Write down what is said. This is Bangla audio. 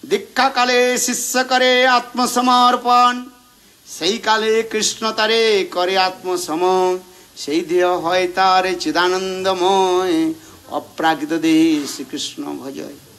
দীক্ষাকালে শিষ্য করে আত্মসমর্পণ, সেই কালে কৃষ্ণ তারে করে আত্মসম, সেই দেহ হয় তার চিদানন্দময়, অপ্রাকৃত দেহে শ্রীকৃষ্ণ ভজয়।